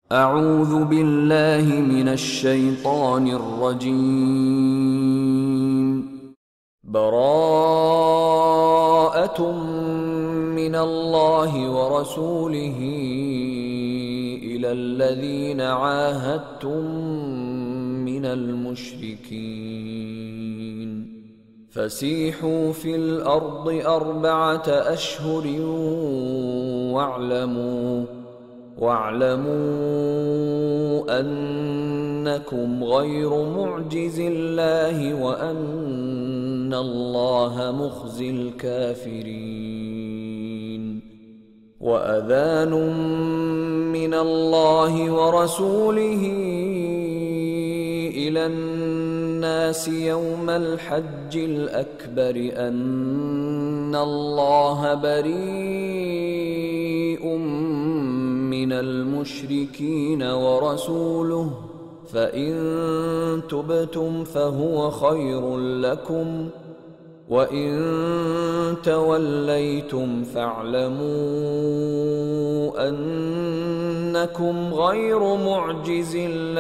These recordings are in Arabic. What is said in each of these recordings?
أعوذ بالله من الشيطان الرجيم. براءة من الله ورسوله إلى الذين عاهدتم من المشركين فسيحوا في الأرض 4 أشهر واعلموا أنكم غير معجز الله وأن الله مخزي الكافرين. وأذان من الله ورسوله إلى الناس يوم الحج الأكبر أن الله بريء من المشركين ورسوله فإن تبتم فهو خير لكم وإن توليتم فاعلموا أنكم غير معجز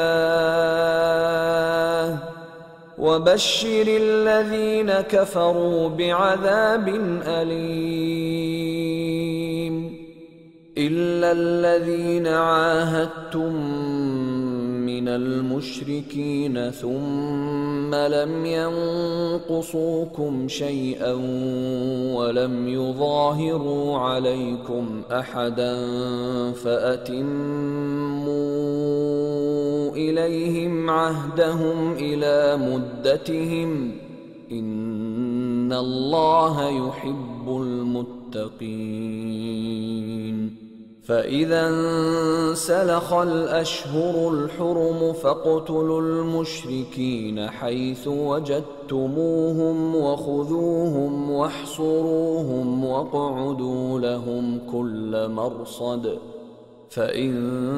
الله وبشر الذين كفروا بعذاب أليم. إلا الذين عاهدتم من المشركين ثم لم ينقصوكم شيئا ولم يظاهروا عليكم أحدا فأتموا إليهم عهدهم إلى مدتهم إن الله يحب المتقين. فإذا انسلخ الأشهر الحرم فاقتلوا المشركين حيث وجدتموهم وخذوهم واحصروهم واقعدوا لهم كل مرصد فإن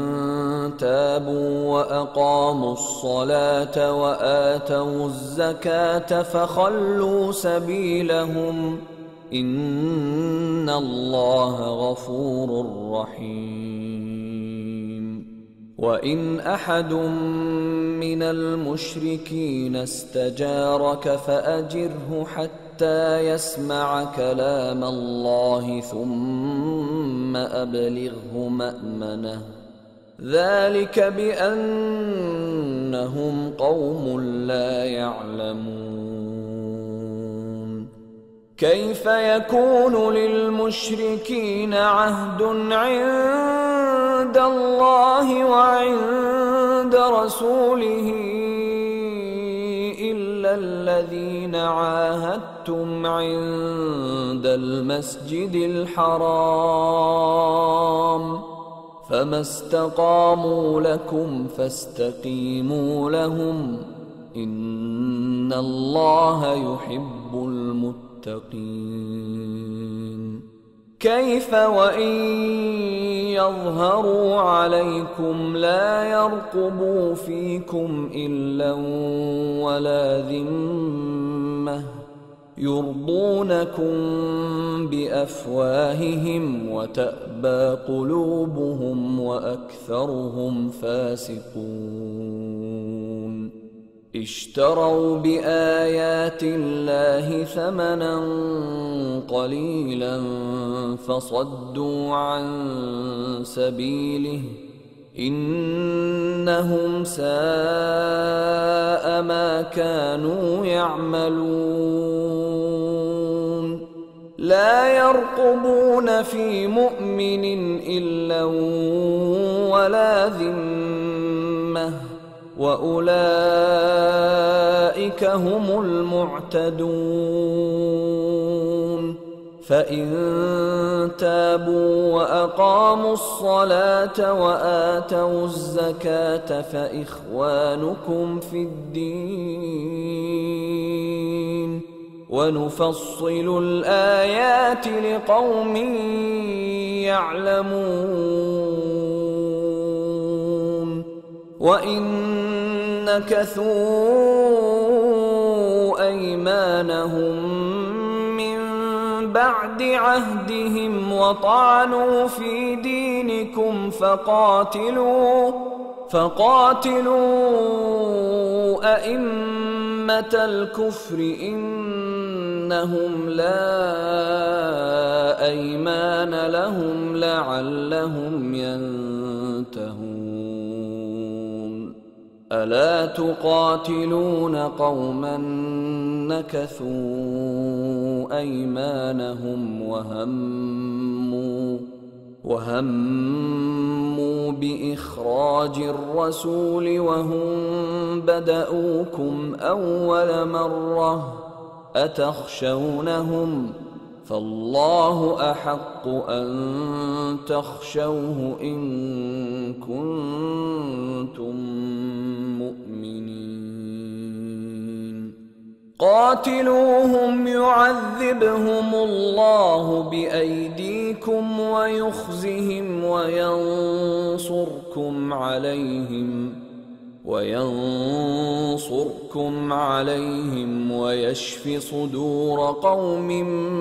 تابوا وأقاموا الصلاة وآتوا الزكاة فخلوا سبيلهم إن الله غفور رحيم. وإن أحد من المشركين استجارك فأجره حتى يسمع كلام الله ثم أبلغه مأمنه ذلك بأنهم قوم لا يعلمون. كيف يكون للمشركين عهد عند الله وعند رسوله إلا الذين عاهدتم عند المسجد الحرام فما استقاموا لكم فاستقيموا لهم إن الله يحب المتقين. كيف وإن يظهروا عليكم لا يرقبوا فيكم إلا ولا ذمة يرضونكم بأفواههم وتأبى قلوبهم وأكثرهم فاسقون. اشتروا بآيات الله ثمنا قليلا فصدوا عن سبيله إنهم ساء ما كانوا يعملون. لا يرقبون في مؤمن إلا ولا ذمة وأولئك هم المعتدون. فإن تابوا وأقاموا الصلاة وآتوا الزكاة فإخوانكم في الدين ونفصل الآيات لقوم يعلمون. وإن نكثوا أيمانهم من بعد عهدهم وطعنوا في دينكم فقاتلوا أئمة الكفر إنهم لا أيمان لهم لعلهم ينتهون. ألا تقاتلون قوما نكثوا أيمانهم وهموا بإخراج الرسول وهم بدؤوكم أول مرة أتخشونهم فالله أحق أن تخشوه إن كنتم مؤمنين. قاتلوهم يعذبهم الله بأيديكم ويخزهم وينصركم عليهم ويشف صدور قوم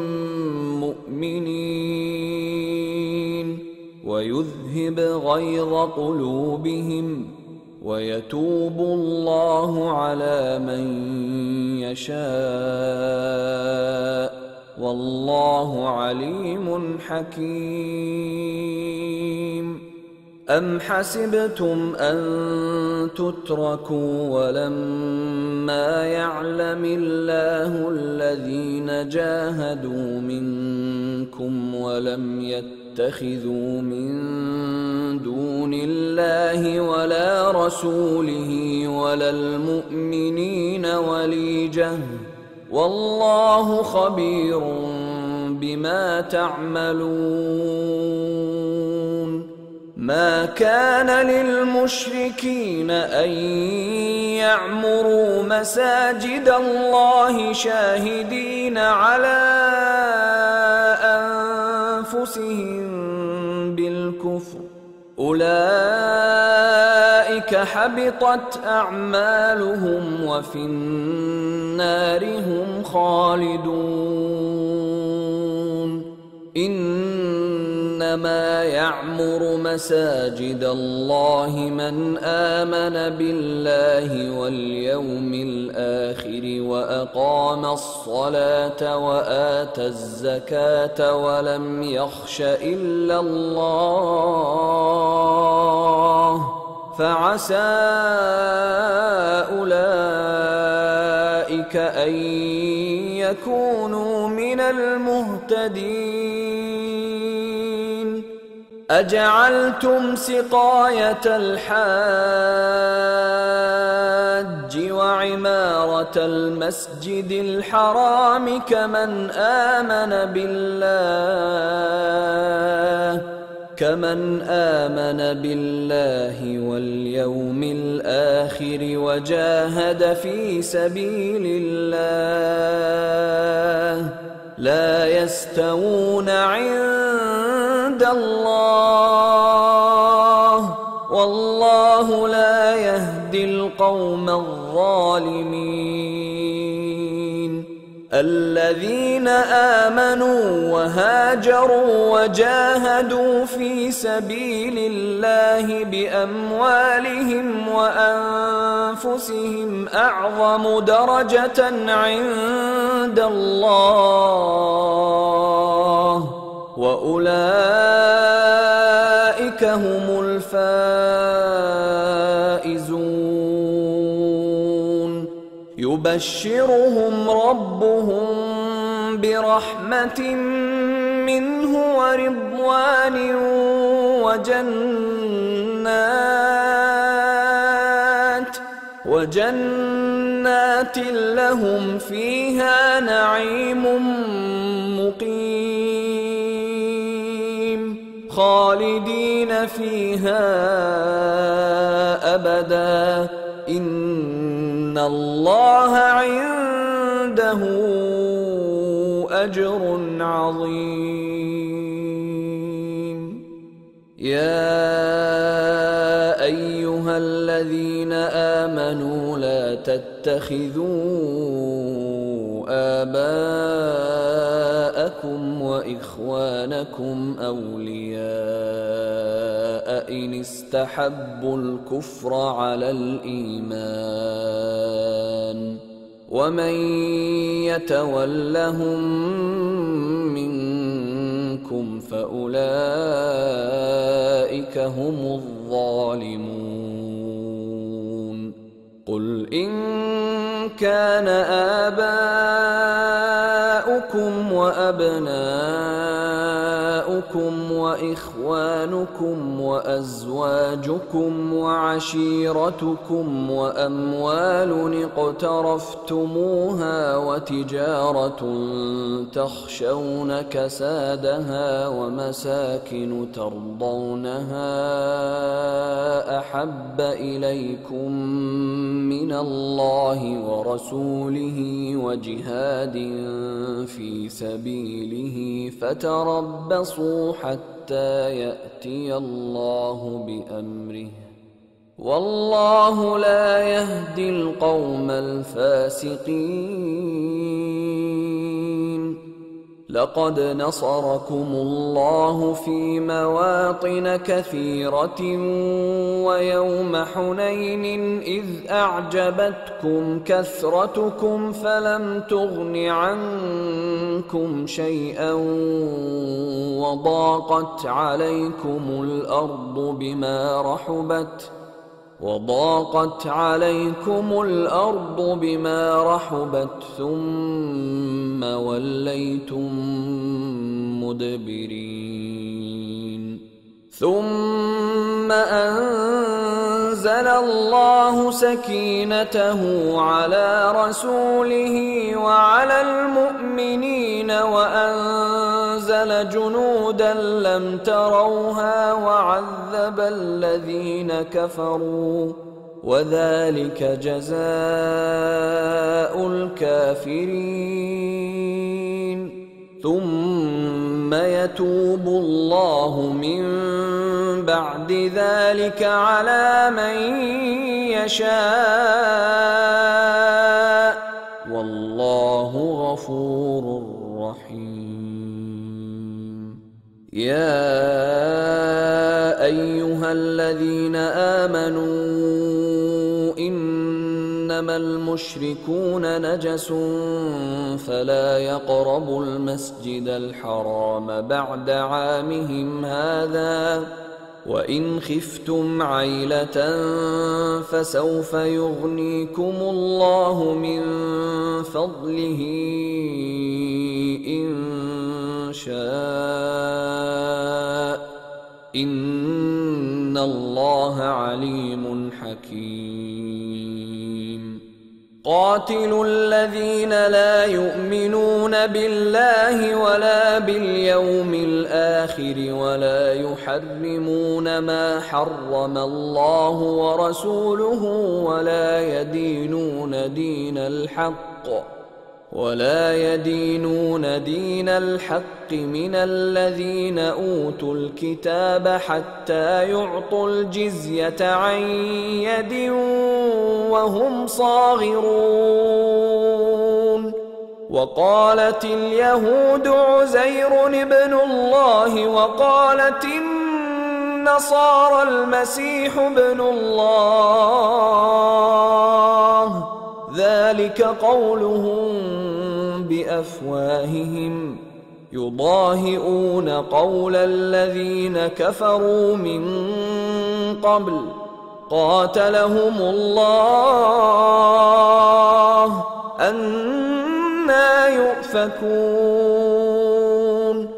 مؤمنين ويذهب غيظ قلوبهم ويتوب الله على من يشاء والله عليم حكيم. أم حسبتم أن تتركوا ولما يعلم الله الذين جاهدوا منكم ولم يتخذوا من دون الله ولا رسوله ولا المؤمنين وليجة والله خبير بما تعملون. ما كان للمشركين أن يعمروا مساجد الله شاهدين على أنفسهم بالكفر أولئك حبطت أعمالهم وفي النار هم خالدون. إنما يعمر مساجد الله من آمن بالله واليوم الآخر وأقام الصلاة وآتى الزكاة ولم يخش إلا الله فعسى أولئك أن يكونوا من المهتدين. أجعلتم سقاية الحاج وعمارة المسجد الحرام كمن آمن بالله واليوم الآخر وجاهد في سبيل الله لا يستوون عند الله والله لا يهدي القوم الظالمين. الذين آمنوا وهاجروا وجاهدوا في سبيل الله بأموالهم وأنفسهم أعظم درجة عند الله وأولئك هم الفائزون. يبشرهم ربهم برحمة منه ورضوان وجنات لهم فيها نعيم مقيم خالدين فيها أبدا إن الله عنده أجر عظيم. يا أيها الذين آمنوا لا تتخذوا آباءكم وإخوانكم أولياء إن استحبوا الكفر على الإيمان ومن يتولهم منكم فأولئك هم الظالمون قل إن كان آباؤكم وأبناؤكم وإخوانكم وأزواجكم وعشيرتكم وأموال اقترفتموها وتجارة تخشون كسادها ومساكن ترضونها أحب إليكم من الله ورسوله وجهاد في سبيله فتربصوا حتى يأتي الله بأمره والله لا يهدي القوم الفاسقين لقد نصركم الله في مواطن كثيرة ويوم حنين إذ أعجبتكم كثرتكم فلم تغن عنكم شيئا وضاقت عليكم الأرض بما رحبت ثم وليتم مدبرين ثم أنزل الله سكينته على رسوله وعلى المؤمنين وأنزل جنودا لم تروها وعذب الذين كفروا وذلك جزاء الكافرين ثم يتوب الله من بعد ذلك على من يشاء والله غفور رحيم يا أيها الذين آمنوا إنما المشركون نجس فلا يقربوا المسجد الحرام بعد عامهم هذا وإن خفتم عيلة فسوف يغنيكم الله من فضله إن شاء إن الله عليم حكيم قاتلوا الذين لا يؤمنون بالله ولا باليوم الآخر ولا يحرمون ما حرم الله ورسوله ولا يدينون دين الحق من الذين أوتوا الكتاب حتى يعطوا الجزية عن يد وهم صاغرون وقالت اليهود عزير ابن الله وقالت النصارى المسيح ابن الله ذلك قولهم بأفواههم يضاهئون قول الذين كفروا من قبل قاتلهم الله أنى يؤفكون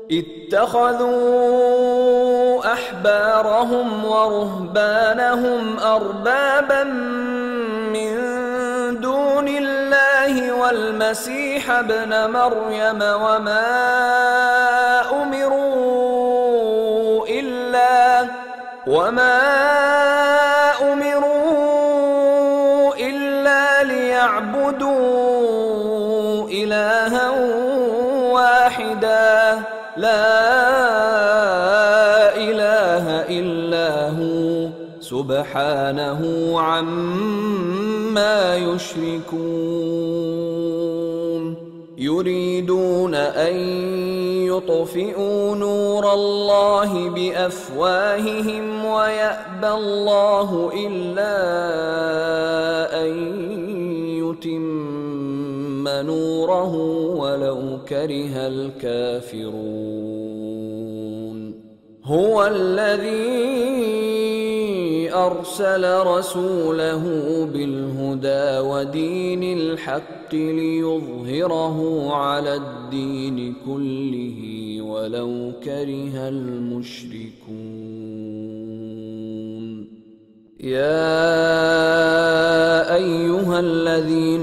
اتخذوا أحبارهم ورهبانهم أربابا من دون الله والمسيح ابن مريم وما أمروا إلا ليعبدوا إلها واحدا لا إله إلا هو سبحانه عما يشركون يريدون أن يطفئوا نور الله بأفواههم ويأبى الله إلا أن يتم نوره ولو كره الكافرون هو الذي أرسل رسوله بالهدى ودين الحق ليظهره على الدين كله ولو كره المشركون يا أيها الذين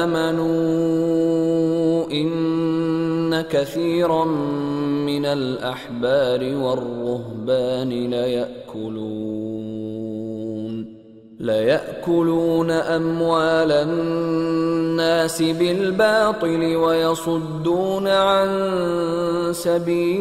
آمنوا إن كثيرا من الأحبار والرهبان ليأكلون أموال الناس بالباطل ويصدون عن سبيل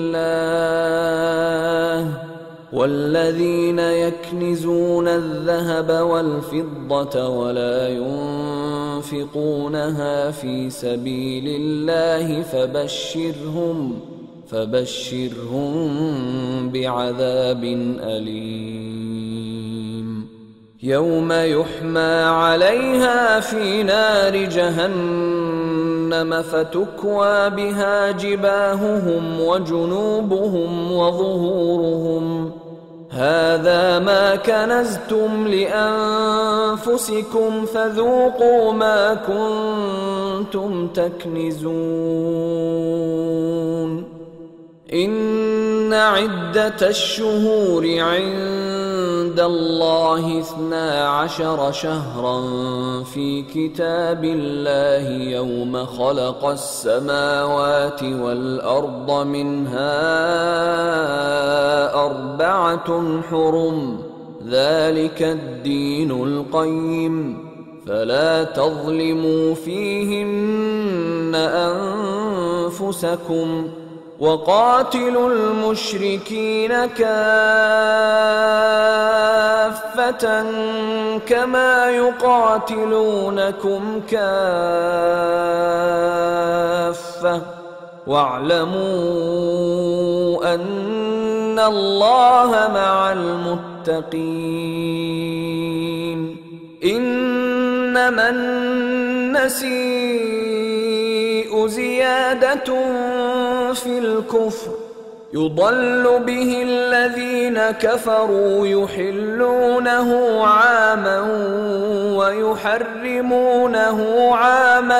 الله والذين يكنزون الذهب والفضة ولا ينفقونها في سبيل الله فبشرهم بعذاب أليم يوم يحمى عليها في نار جهنم فتكوى بها جباههم وجنوبهم وظهورهم هذا ما كنزتم لأنفسكم فذوقوا ما كنتم تكنزون إن عدة الشهور عند الله 12 شهرا في كتاب الله يوم خلق السماوات والأرض منها 4 حرم ذلك الدين القيم فلا تظلموا فيهن أنفسكم وقاتلوا المشركين كافة كما يقاتلونكم كافة واعلموا أن الله مع المتقين إنما النسيء زيادة في الكفر يضل به الذين كفروا يحلونه عاما ويحرمونه عاما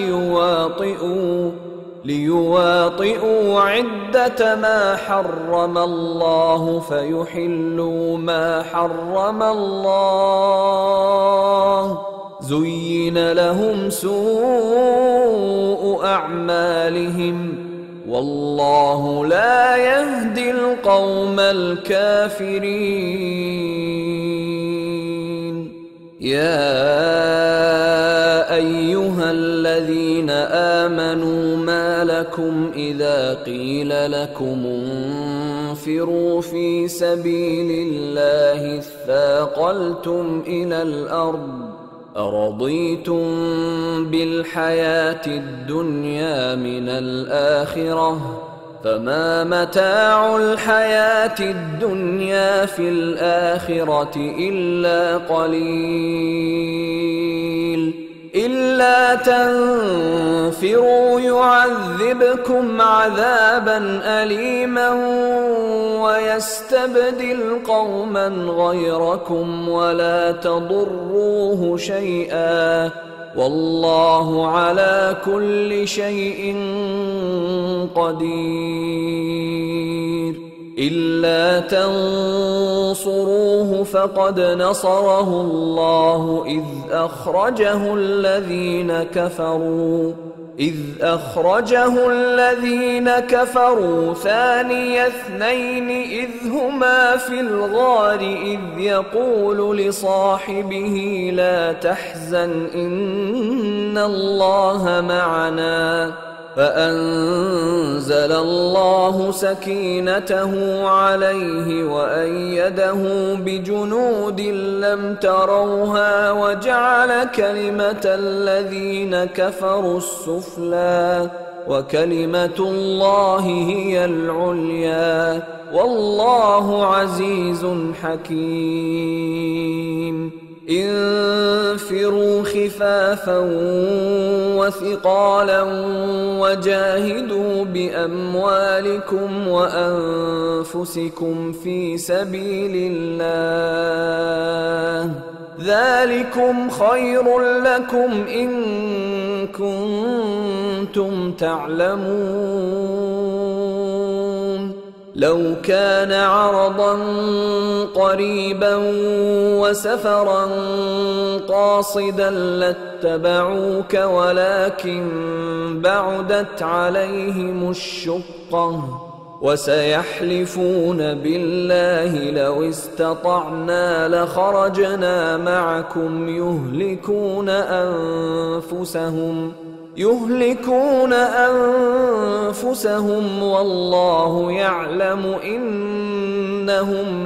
ليواطئوا عدة ما حرم الله فيحلوا ما حرم الله زين لهم سوء أعمالهم والله لا يهدي القوم الكافرين يا أيها الذين آمنوا ما لكم إذا قيل لكم انفروا في سبيل الله اثاقلتم إلى الأرض أرضيتم بالحياة الدنيا من الآخرة فما متاع الحياة الدنيا في الآخرة إلا قليل إلا تنفروا يعذبكم عذابا أليما ويستبدل قوما غيركم ولا تضروه شيئا والله على كل شيء قدير إلا تنصروه فقد نصره الله إذ أخرجه الذين كفروا ثاني اثنين إذ هما في الغار إذ يقول لصاحبه لا تحزن إن الله معنا فأنزل الله سكينته عليه وأيده بجنود لم تروها وجعل كلمة الذين كفروا السفلى وكلمة الله هي العليا والله عزيز حكيم. انفروا خفافا وثقالا وجاهدوا بأموالكم وأنفسكم في سبيل الله ذلكم خير لكم إن كنتم تعلمون. لو كان عرضا قريبا وسفرا قاصدا لاتبعوك ولكن بعدت عليهم الشقة وسيحلفون بالله لو استطعنا لخرجنا معكم يهلكون أنفسهم والله يعلم إنهم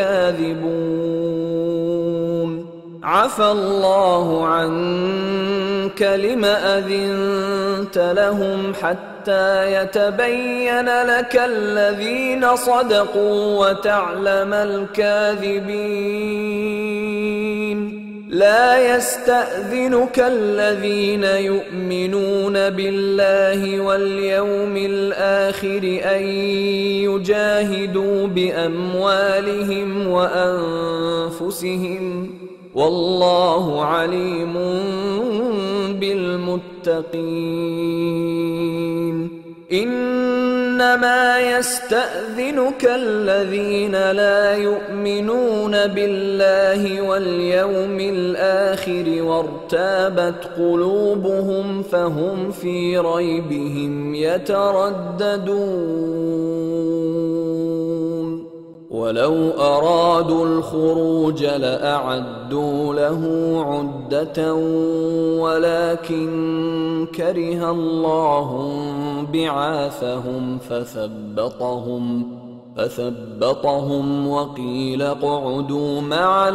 لكاذبون. عفى الله عنك لم أذنت لهم حتى يتبين لك الذين صدقوا وتعلم الكاذبين. لا يستأذنك الذين يؤمنون بالله واليوم الآخر أن يجاهدوا بأموالهم وأنفسهم والله عليم بالمتقين. إنما يستأذنك الذين لا يؤمنون بالله واليوم الآخر وارتابت قلوبهم فهم في ريبهم يترددون. ولو أرادوا الخروج لأعدوا له عدة ولكن كره الله بعاثهم فثبطهم وقيل اقعدوا مع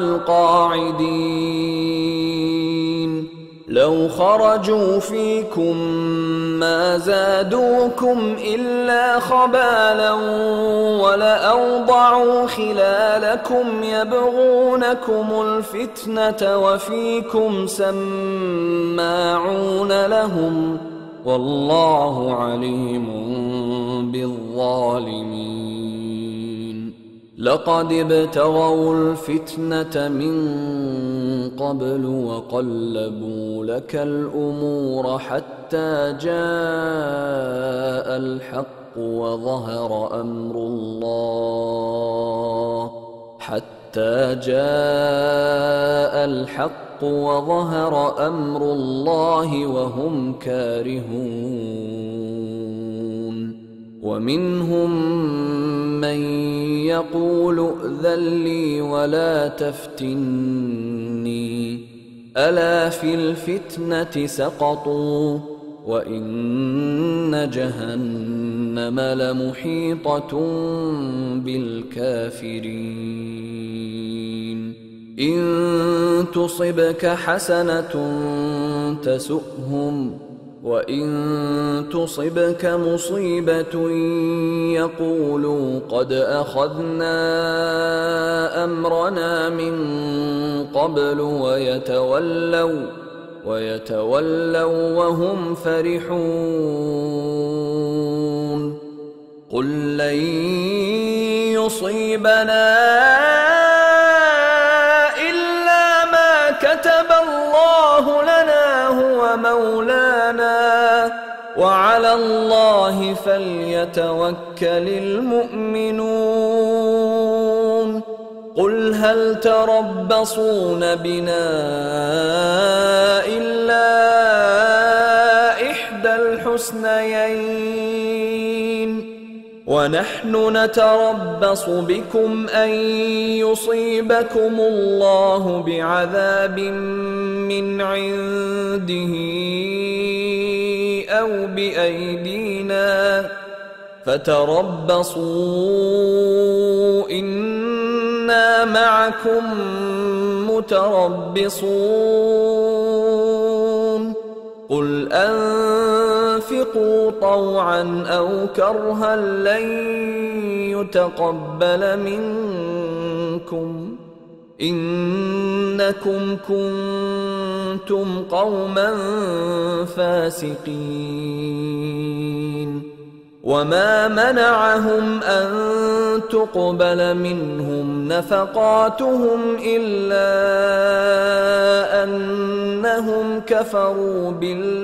القاعدين. لو خرجوا فيكم ما زادوكم إلا خبالا ولأوضعوا خلالكم يبغونكم الفتنة وفيكم سماعون لهم والله عليم بالظالمين. لقد ابتغوا الفتنة من قبل وقلبوا لك الأمور حتى جاء الحق وظهر أمر الله وهم كارهون. ومنهم من يقول ائذن لي ولا تفتني ألا في الفتنة سقطوا وإن جهنم لمحيطة بالكافرين. إن تصبك حسنة تسؤهم وإن تصبك مصيبة يقولوا قد أخذنا أمرنا من قبل ويتولوا وهم فرحون. قل لن يصيبنا إلا ما كتب الله لنا هو مولانا وعلى الله فليتوكل المؤمنون. قل هل تربصون بنا إلا إحدى الحسنيين ونحن نتربص بكم أن يصيبكم الله بعذاب من عنده أو بأيدينا فتربصوا إنا معكم متربصون قل أنفقوا طوعا أو كرها لن يتقبل منكم إنكم كنتم قوما فاسقين وما منعهم أن تقبل منهم نفقاتهم إلا أنهم كفروا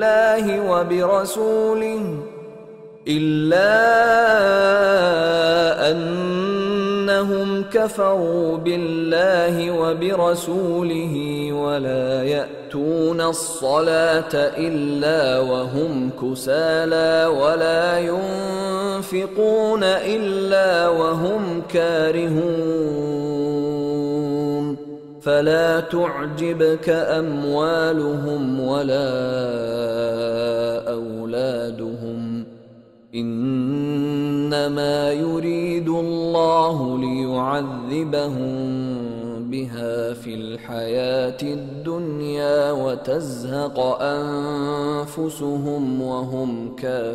بالله وبرسوله ولا يأتون الصلاة إلا وهم كسالى ولا ينفقون إلا وهم كارهون فلا تعجبك أموالهم ولا أولادهم إنما يريد الله ليعذبهم بها في الحياة الدنيا وتزهق أنفسهم وهم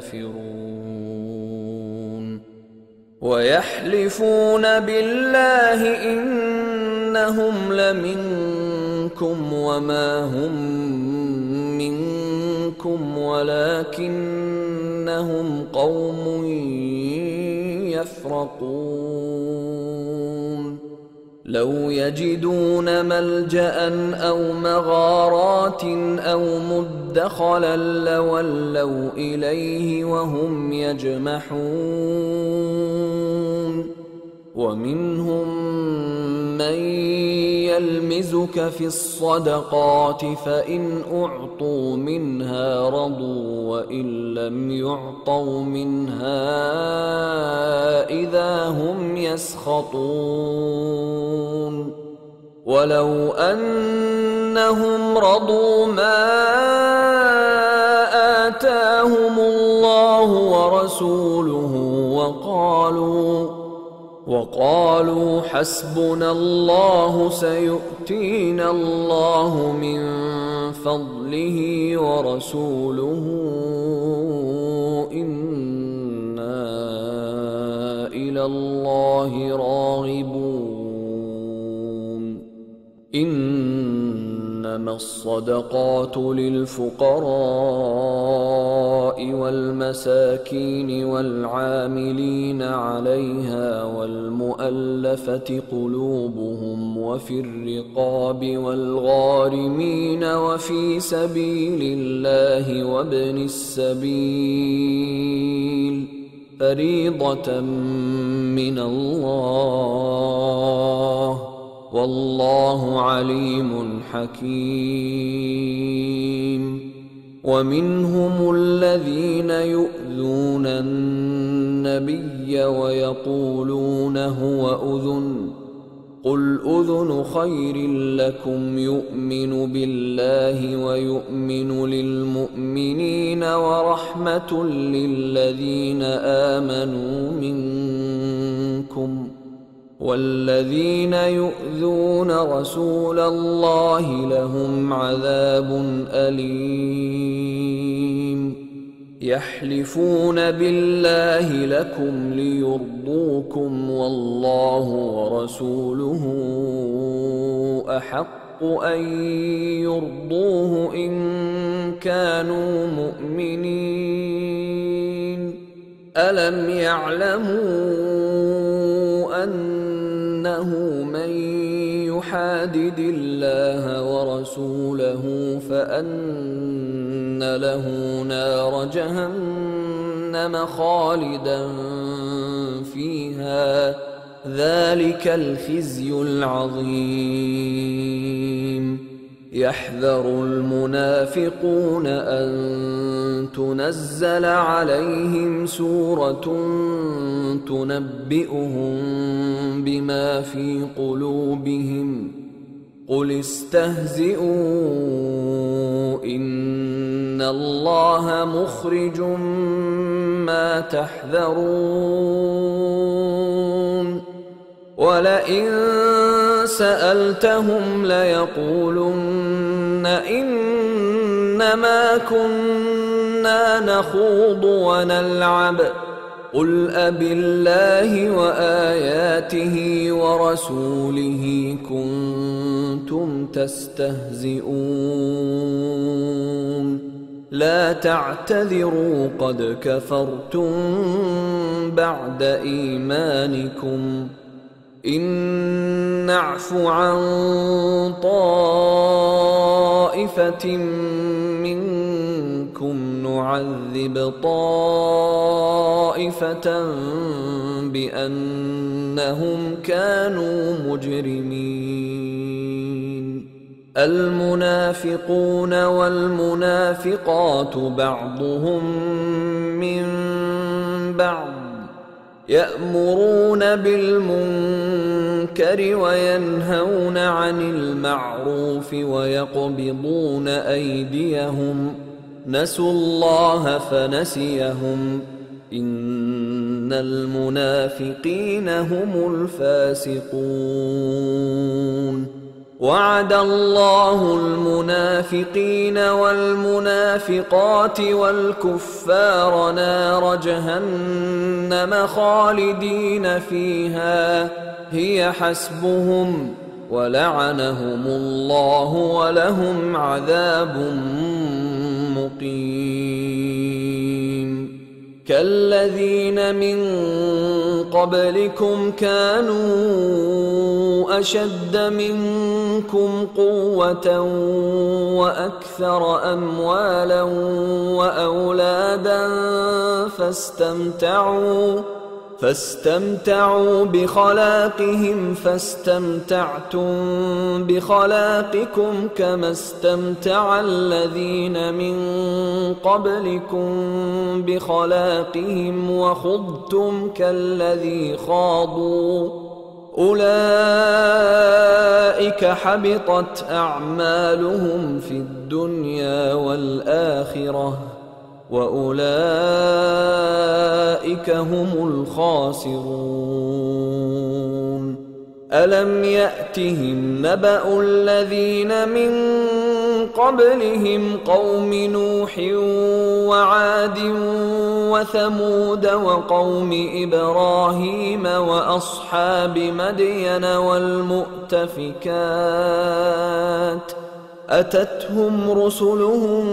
كافرون ويحلفون بالله إنهم لمنكم وما هم منكم ولكنهم قوم يفرقون لو يجدون ملجأ أو مغارات أو مدخلا لولوا إليه وهم يجمحون ومنهم من يلمزك في الصدقات فإن أعطوا منها رضوا وإن لم يعطوا منها إذا هم يسخطون ولو أنهم رضوا ما آتاهم الله ورسوله وقالوا حسبنا الله سيؤتينا الله من فضله ورسوله إنا إلى الله راغبون إنما الصدقات للفقراء والمساكين والعاملين عليها والمؤلفة قلوبهم وفي الرقاب والغارمين وفي سبيل الله وابن السبيل فريضة من الله والله عليم حكيم ومنهم الذين يؤذون النبي ويقولون هو أذن قل أذن خير لكم يؤمن بالله ويؤمن للمؤمنين ورحمة للذين آمنوا منكم والذين يؤذون رسول الله لهم عذاب أليم يحلفون بالله لكم ليرضوكم والله ورسوله أحق أن يرضوه إن كانوا مؤمنين ألم يعلموا أنه من يحادد الله ورسوله فأن له نار جهنم خالدا فيها ذلك الخزي العظيم يحذر المنافقون أن تنزل عليهم سورة تنبئهم بما في قلوبهم قل استهزئوا إن الله مخرج ما تحذرون ولئن سألتهم ليقولن إنما كنا نخوض ونلعب قل أبالله وآياته ورسوله كنتم تستهزئون لا تعتذروا قد كفرتم بعد إيمانكم إن نعف عن طائفة منكم نعذب طائفة بأنهم كانوا مجرمين المنافقون والمنافقات بعضهم من بعض يأمرون بالمنكر وينهون عن المعروف ويقبضون أيديهم نسوا الله فنسيهم إن المنافقين هم الفاسقون وعد الله المنافقين والمنافقات والكفار نار جهنم خالدين فيها هي حسبهم ولعنهم الله ولهم عذاب مقيم كالذين من قبلكم كانوا أشد منكم قوة وأكثر أموالا وأولادا فاستمتعوا بخلاقهم فاستمتعتم بخلاقكم كما استمتع الذين من قبلكم بخلاقهم وخضتم كالذي خاضوا أولئك حبطت أعمالهم في الدنيا والآخرة وأولئك هم الخاسرون ألم يأتهم نبأ الذين من قبلهم قوم نوح وعاد وثمود وقوم إبراهيم وأصحاب مدين والمؤتفكات أتتهم رسلهم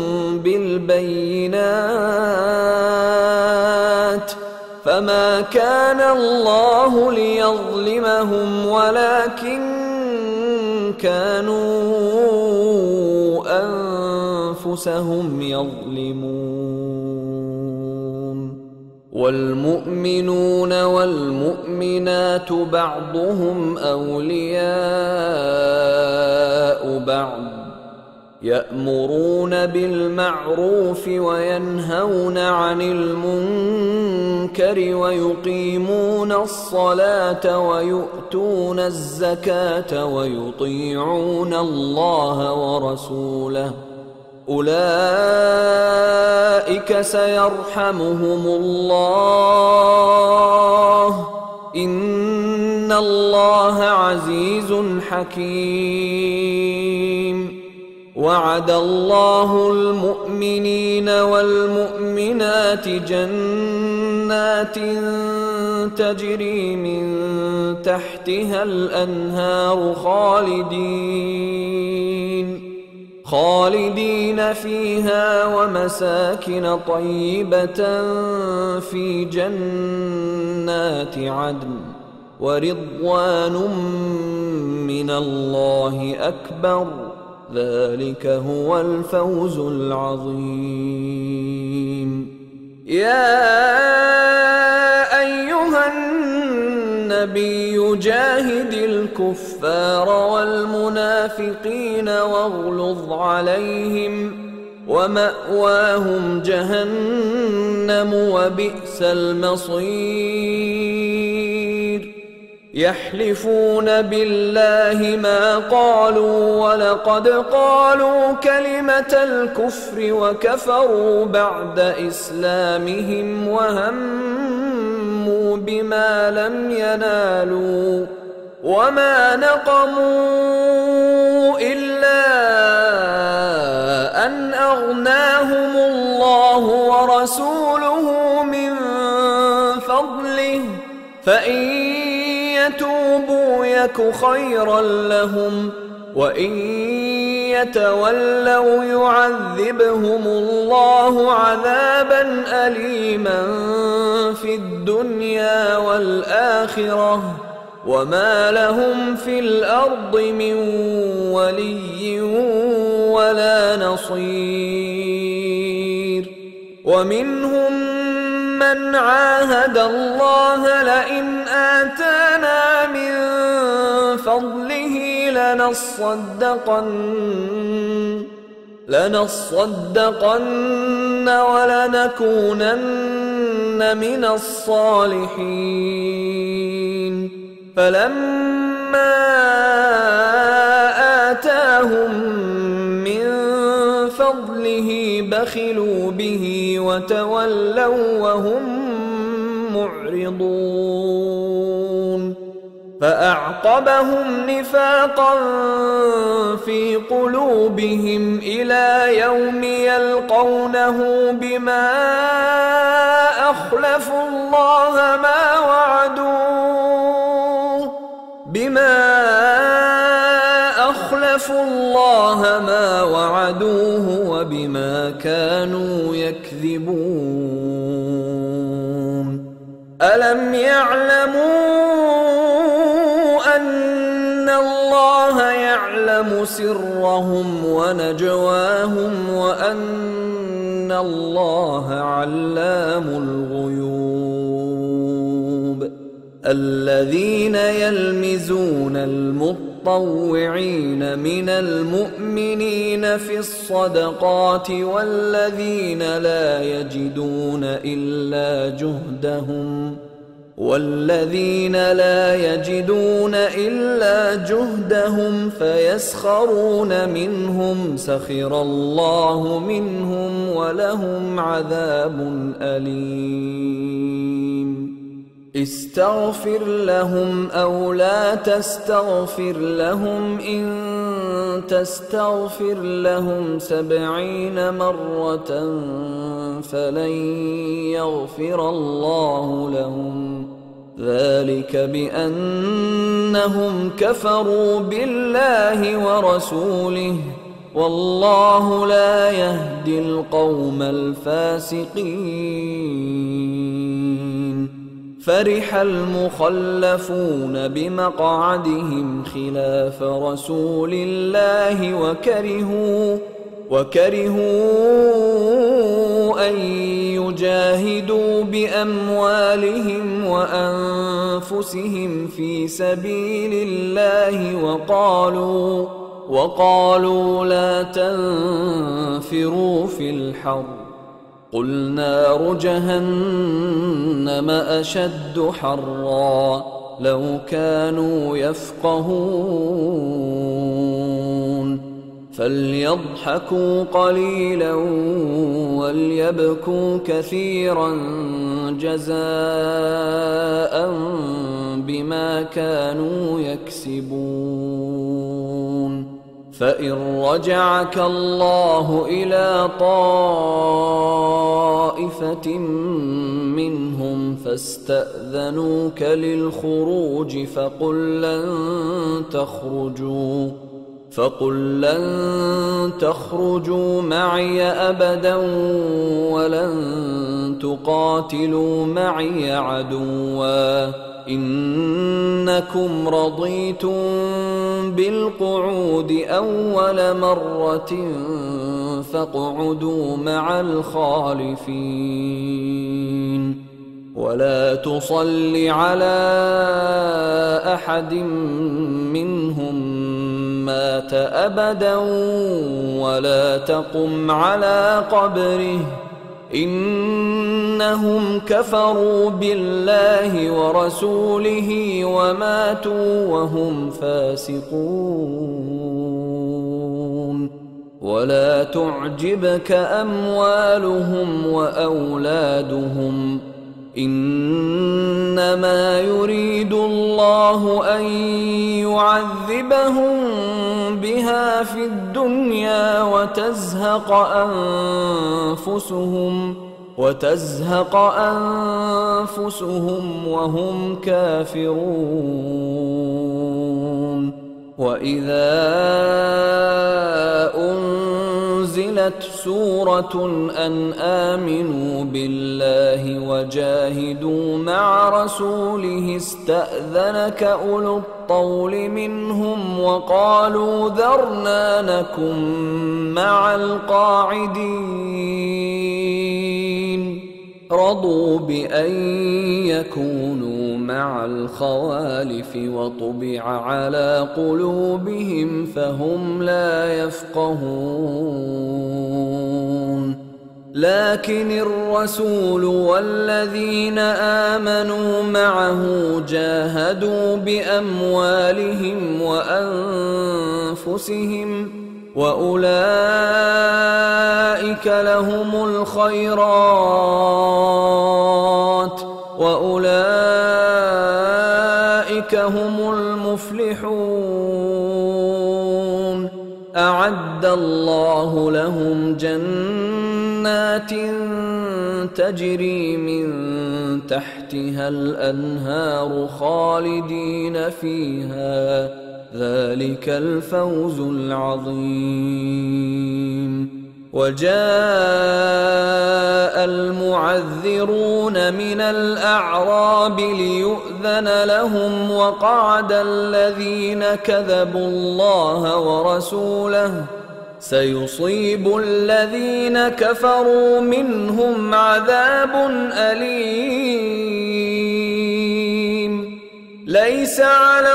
بالبينات فما كان الله ليظلمهم ولكن كانوا أنفسهم يظلمون والمؤمنون والمؤمنات بعضهم أولياء بعض يأمرون بالمعروف وينهون عن المنكر ويقيمون الصلاة ويؤتون الزكاة ويطيعون الله ورسوله أولئك سيرحمهم الله إن الله عزيز حكيم وعد الله المؤمنين والمؤمنات جنات تجري من تحتها الأنهار خالدين فيها ومساكن طيبة في جنات عدن ورضوان من الله أكبر ذلك هو الفوز العظيم يا أيها النبي جاهد الكفار والمنافقين واغلظ عليهم ومأواهم جهنم وبئس المصير يحلفون بالله ما قالوا ولقد قالوا كلمة الكفر وكفروا بعد إسلامهم وهموا بما لم ينالوا وما نقموا إلا أن أغناهم الله ورسوله من فضله فإن يتوبوا يك خيرا لهم وإن يتولوا يعذبهم الله عذابا أليما في الدنيا والآخرة وما لهم في الأرض من ولي ولا نصير ومنهم من عاهد الله لئن آتانا من فضله لنصدقن ولنكونن من الصالحين فلما آتاهم من فضله بخلوا به وتولوا وهم معرضون فأعقبهم نفاقا في قلوبهم إلى يوم يلقونه بما أخلفوا الله ما وعدوه وبما كانوا يكذبون ألم يعلموا أن الله يعلم سرهم ونجواهم وأن الله علام الغيوب الذين يلمزون المطوعين من المؤمنين في الصدقات والذين لا يجدون إلا جهدهم فيسخرون منهم سخر الله منهم ولهم عذاب أليم استغفر لهم أو لا تستغفر لهم إن تستغفر لهم 70 مرة فلن يغفر الله لهم ذلك بأنهم كفروا بالله ورسوله والله لا يهدي القوم الفاسقين فرح المخلفون بمقعدهم خلاف رسول الله وكرهوا أن يجاهدوا بأموالهم وأنفسهم في سبيل الله وقالوا لا تنفروا في الحر قل نار جهنم أشد حرا لو كانوا يفقهون فليضحكوا قليلا وليبكوا كثيرا جزاء بما كانوا يكسبون فإن رجعك الله إلى طائفة منهم فاستأذنوك للخروج فقل لن تخرجوا معي أبدا ولن تقاتلوا معي عدوا إنكم رضيتم بالقعود أول مرة فاقعدوا مع الخالفين ولا تصل على أحد منهم مات أبدا ولا تقم على قبره إنهم كفروا بالله ورسوله وماتوا وهم فاسقون. ولا تعجبك أموالهم وأولادهم، إنما يريد الله أن يعذبهم بها في الدنيا وتزهق أنفسهم وهم كافرون. وإذا أنزلت سورة أن آمنوا بالله وجاهدوا مع رسوله استأذنك أولو الطول منهم وقالوا ذرنا نكن مع القاعدين، رضوا بأن يكونوا مع الخوالف وطبع على قلوبهم فهم لا يفقهون. لكن الرسول والذين آمنوا معه جاهدوا بأموالهم وأنفسهم وأولئك لهم الخيرات وأولئك هم المفلحون. أعد الله لهم جنات تجري من تحتها الأنهار خالدين فيها، ذلك الفوز العظيم. وجاء المعذرون من الأعراب ليؤذن لهم وقعد الذين كذبوا الله ورسوله، سيصيب الذين كفروا منهم عذاب أليم. ليس على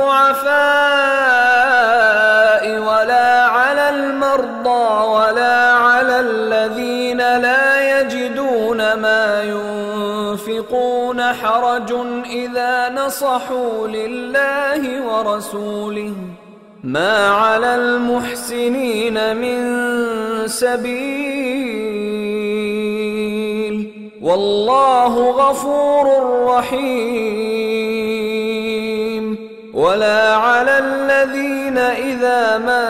الضعفاء ولا على المرضى ولا على الذين لا يجدون ما ينفقون حرج إذا نصحوا لله ورسوله، ما على المحسنين من سبيل، والله غفور رحيم. ولا على الذين إذا ما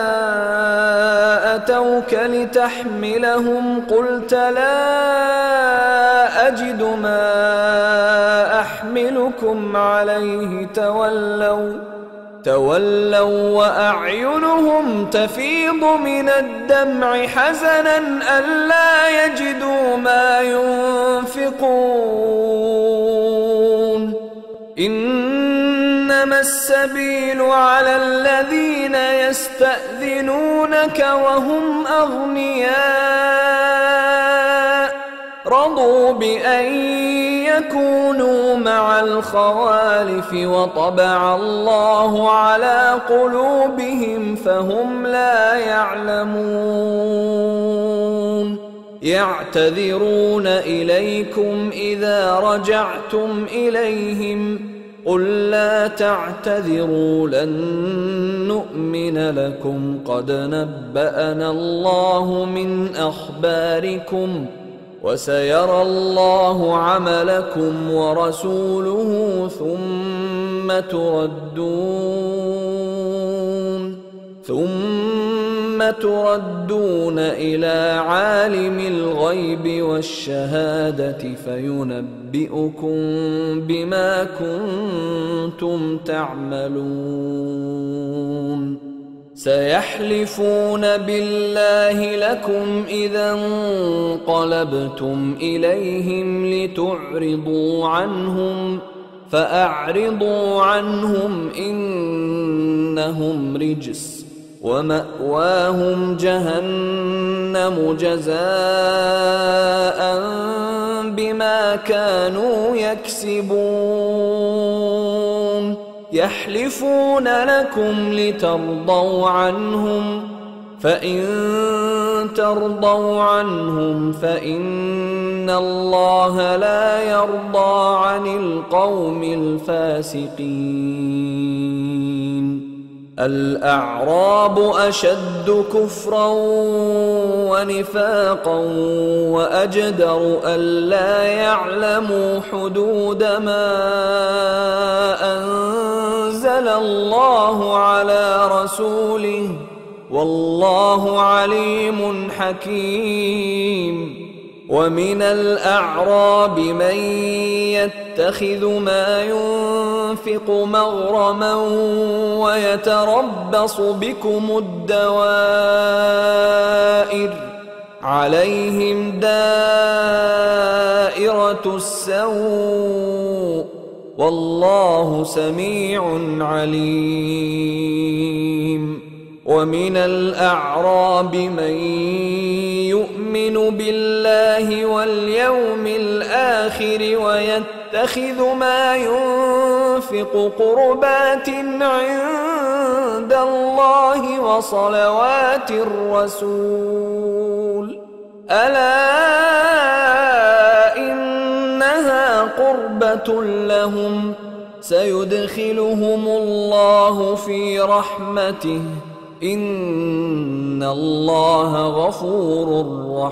أتوك لتحملهم قلت لا أجد ما أحملكم عليه تولوا وأعينهم تفيض من الدمع حزنا ألا يجدوا ما ينفقون. إنما السبيل على الذين يستأذنونك وهم أغنياء رضوا بأن يكونوا مع الخوالف وطبع الله على قلوبهم فهم لا يعلمون. يعتذرون إليكم إذا رجعتم إليهم قل لا تعتذروا لن نؤمن لكم قد نبأنا الله من أخباركم وسيرى الله عملكم ورسوله ثم تردون إلى عالم الغيب والشهادة فينبئكم بما كنتم تعملون. سيحلفون بالله لكم إذا انقلبتم إليهم لتعرضوا عنهم فأعرضوا عنهم إنهم رجس ومأواهم جهنم جزاء بما كانوا يكسبون. يحلفون لكم لترضوا عنهم فإن ترضوا عنهم فإن الله لا يرضى عن القوم الفاسقين. الأعراب أشد كفرا ونفاقا وأجدر ألا يعلموا حدود ما أنزل الله على رسوله والله عليم حكيم. ومن الأعراب من يتخذ ما ينفق مغرما ويتربص بكم الدوائر عليهم دائرة السوء والله سميع عليم. ومن الأعراب من يؤمن بالله واليوم الآخر ويتخذ ما ينفق قربات عند الله وصلوات الرسول ألا إنها قربة لهم سيدخلهم الله في رحمته إن الله غفور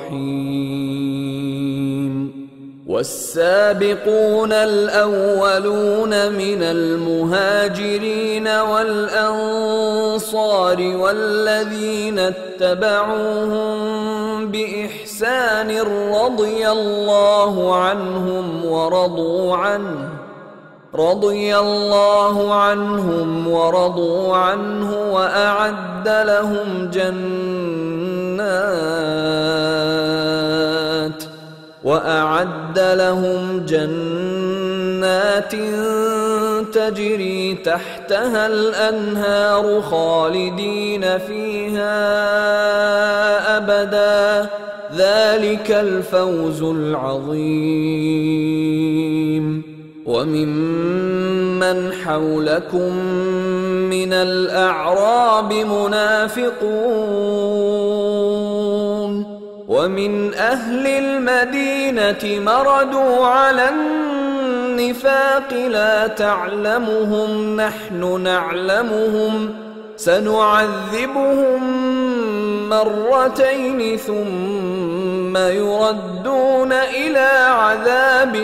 رحيم. والسابقون الأولون من المهاجرين والأنصار والذين اتبعوهم بإحسان رضي الله عنهم ورضوا عنه وأعد لهم جنات تجري تحتها الأنهار خالدين فيها أبدا ذلك الفوز العظيم. وممن حولكم من الأعراب منافقون ومن أهل المدينة مردوا على النفاق لا تعلمهم نحن نعلمهم سنعذبهم مرتين ثم يردون إلى عذاب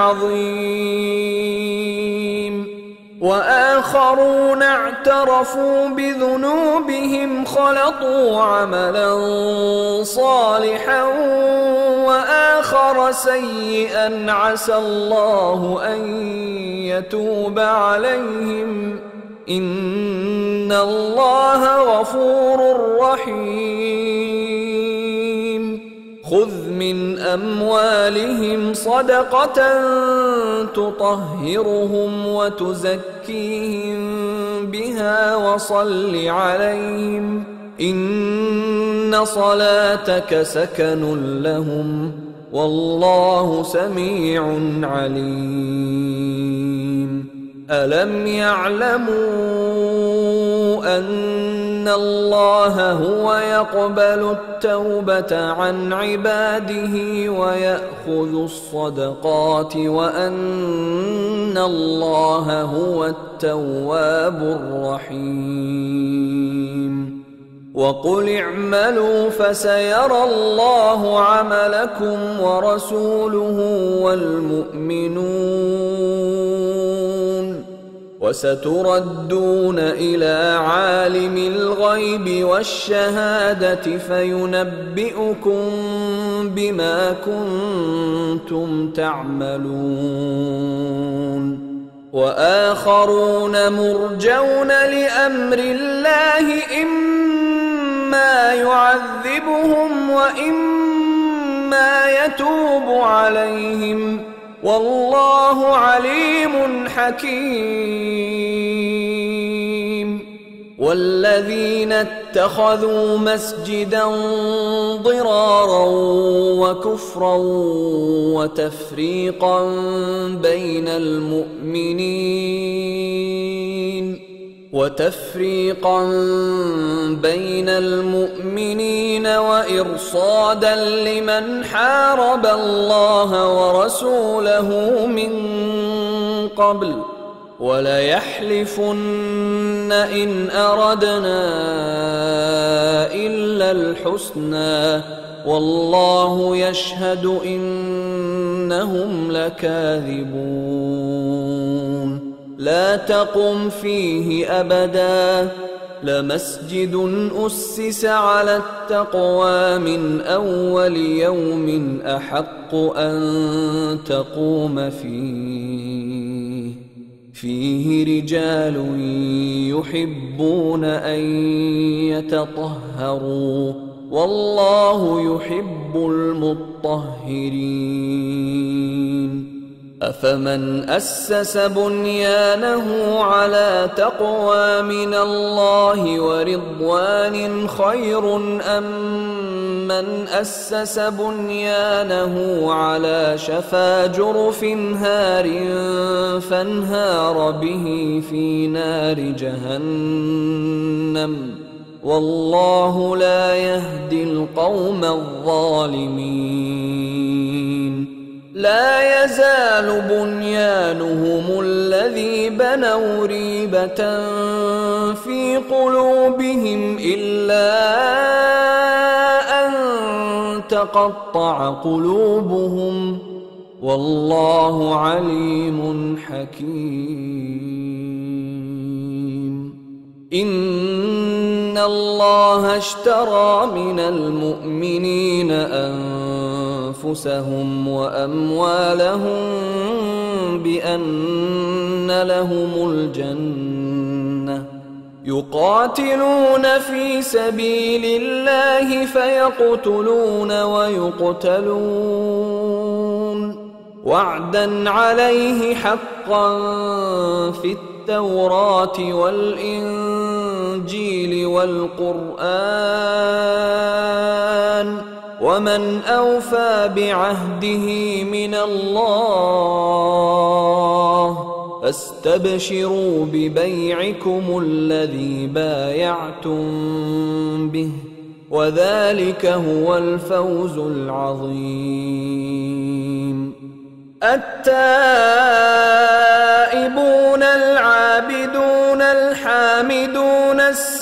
عظيم. وآخرون اعترفوا بذنوبهم خلطوا عملا صالحا وآخر سيئا عسى الله أن يتوب عليهم إن الله غفور رحيم. خذ من أموالهم صدقة تطهرهم وتزكيهم بها وصل عليهم إن صلاتك سكن لهم والله سميع عليم. ألم يعلموا أن الله هو يقبل التوبة عن عباده ويأخذ الصدقات وأن الله هو التواب الرحيم. وقل اعملوا فسيرى الله عملكم ورسوله والمؤمنون وستردون إلى عالم الغيب والشهادة فينبئكم بما كنتم تعملون. وآخرون مرجون لأمر الله إما يعذبهم وإما يتوب عليهم والله عليم حكيم. والذين اتخذوا مسجدا ضرارا وكفرا وتفريقا بين المؤمنين وتفريقا بين المؤمنين وإرصادا لمن حارب الله ورسوله من قبل وليحلفن إن أردنا إلا الحسنى والله يشهد إنهم لكاذبون لا تقم فيه أبدا لمسجد أسس على التقوى من أول يوم أحق أن تقوم فيه رجال يحبون أن يتطهروا والله يحب المطهرين أفمن أسس بنيانه على تقوى من الله ورضوان خير أم من أسس بنيانه على شفا جرف هار فانهار به في نار جهنم والله لا يهدي القوم الظالمين لا يزال بنيانهم الذي بنوا ريبة في قلوبهم إلا أن تقطع قلوبهم والله عليم حكيم إن الله اشترى من المؤمنين أنفسهم وأموالهم بأن لهم الجنة يقاتلون في سبيل الله فيقتلون ويقتلون وعدا عليه حقا في التوراة والإنجيل والقرآن ومن أوفى بعهده من الله فاستبشروا ببيعكم الذي بايعتم به وذلك هو الفوز العظيم التائبون العابدون الحامدون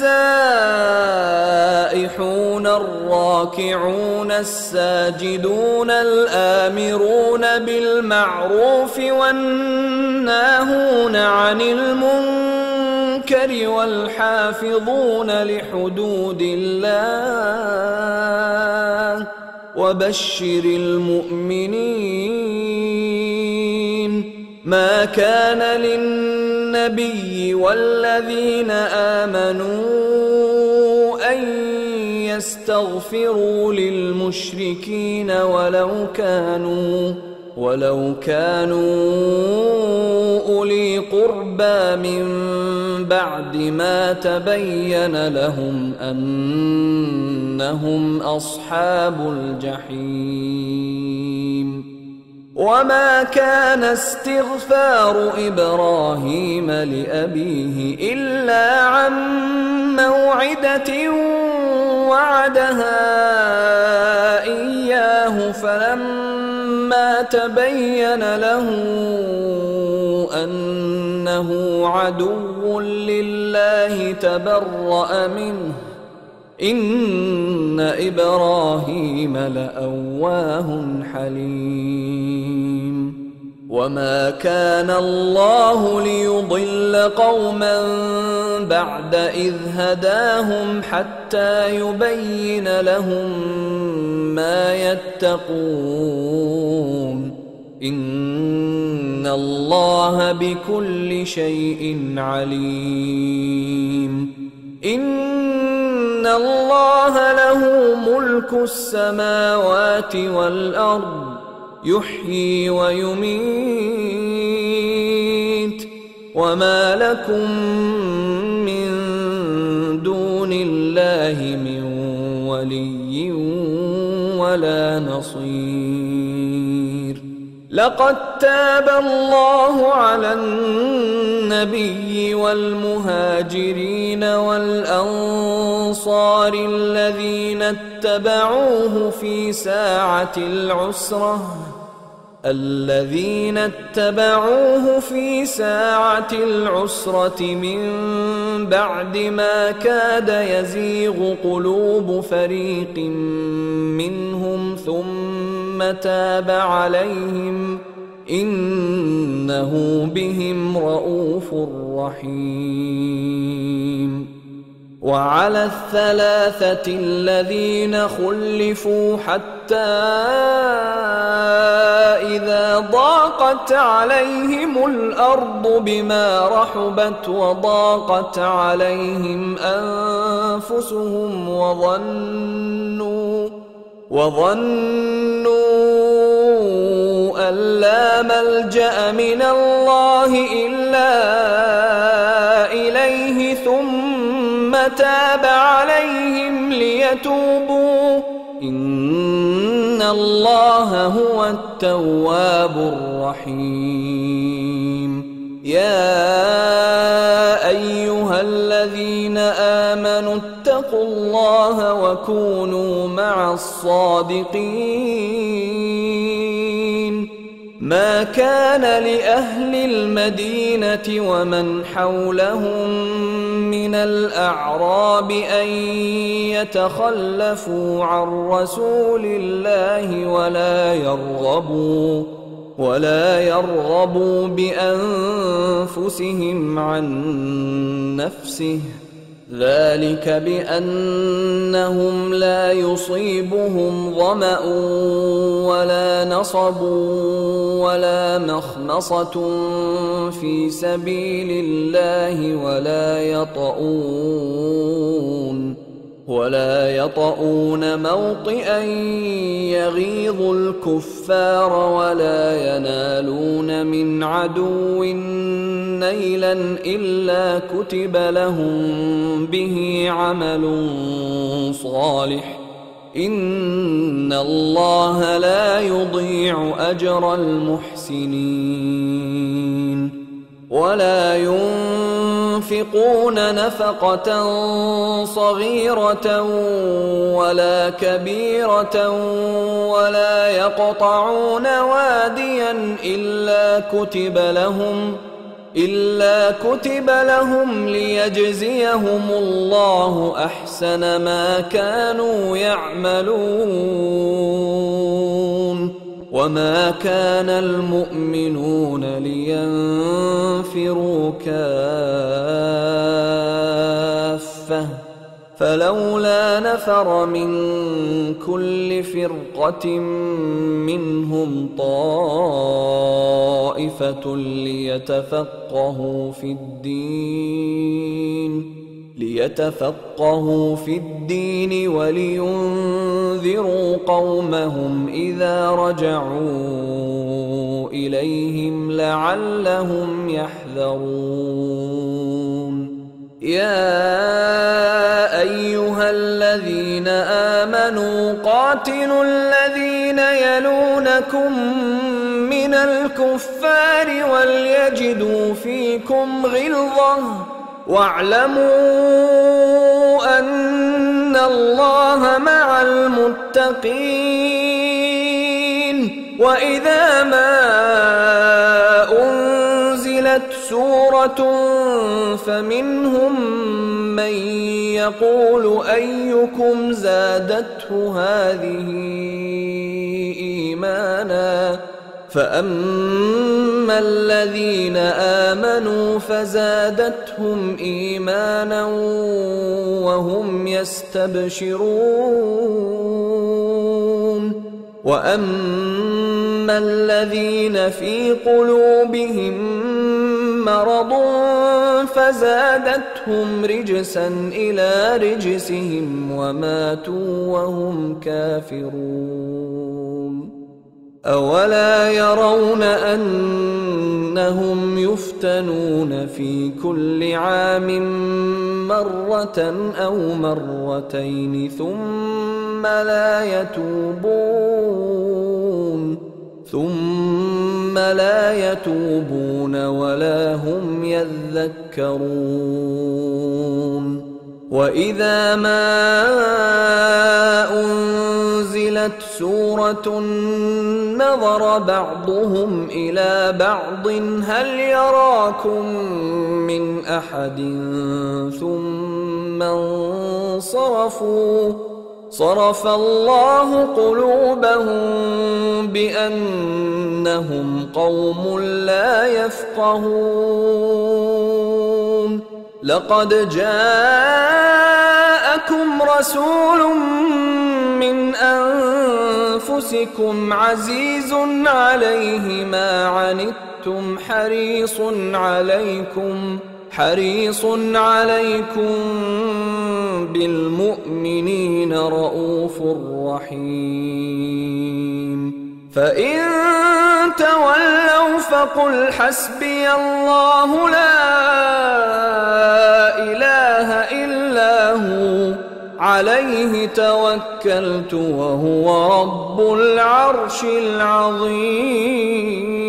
السائحون الراكعون الساجدون الآمرون بالمعروف والناهون عن المنكر والحافظون لحدود الله وبشر المؤمنين ما كان للنبي والذين آمنوا أن يستغفروا للمشركين ولو كانوا أولي قربى من بعد ما تبين لهم أنهم أصحاب الجحيم وما كان استغفار إبراهيم لأبيه إلا عن موعدة وعدها إياه فلما تبين له أنه عدو لله تبرأ منه إن إبراهيم لأواه حليم وما كان الله ليضل قوما بعد إذ هداهم حتى يبين لهم ما يتقون إن الله بكل شيء عليم إن الله له ملك السماوات والأرض يحيي ويميت وما لكم من دون الله من ولي ولا نصير لقد تاب الله على النبي النبي والمهاجرين والأنصار الذين اتبعوه في ساعة العسرة من بعد ما كاد يزيغ قلوب فريق منهم ثم تاب عليهم إنه بهم رءوف رحيم. وعلى الثلاثة الذين خلفوا حتى إذا ضاقت عليهم الأرض بما رحبت وضاقت عليهم أنفسهم وظنوا أن لا ملجأ من الله إلا إليه ثم تاب عليهم ليتوبوا إن الله هو التواب الرحيم. يا أيها الذين آمنوا اتقوا الله وكونوا مع الصادقين. ما كان لأهل المدينة ومن حولهم من الأعراب أن يتخلفوا عن رسول الله ولا يرغبوا بأنفسهم عن نفسه، ذلك بأنهم لا يصيبهم ظمأ ولا نصب ولا مخمصة في سبيل الله ولا يطؤون موطئا يغيظ الكفار ولا ينالون من عدو نيلا إلا كتب لهم به عمل صالح إن الله لا يضيع أجر المحسنين. ولا ينفقون نفقة صغيرة ولا كبيرة ولا يقطعون واديا إلا كتب لهم ليجزيهم الله أحسن ما كانوا يعملون. وما كان المؤمنون لينفروا كافة فلولا نفر من كل فرقة منهم طائفة ليتفقهوا في الدين ولينذروا قومهم إذا رجعوا إليهم لعلهم يحذرون. يا أيها الذين آمنوا قاتلوا الذين يلونكم من الكفار وليجدوا فيكم غلظة واعلموا أن الله مع المتقين. وإذا ما أنزلت سورة فمنهم من يقول أيكم زادته هذه إيمانا فأما الذين آمنوا فزادتهم إيمانا وهم يستبشرون. وأما الذين في قلوبهم مرض فزادتهم رجسا إلى رجسهم وماتوا وهم كافرون. أولا يرون أنهم يفتنون في كل عام مرة أو مرتين ثم لا يتوبون ثم لا يتوبون ولا هم يذكرون وإذا ما أنزلت سورة نظر بعضهم إلى بعض هل يراكم من أحد ثم انصرفوا صرف الله قلوبهم بأنهم قوم لا يفقهون لقد جاءكم رسول من أنفسكم عزيز عليه ما عنتم حريص عليكم بالمؤمنين رؤوف رحيم فإن تولوا فقل حسبي الله لا إله إلا هو عليه توكلت وهو رب العرش العظيم.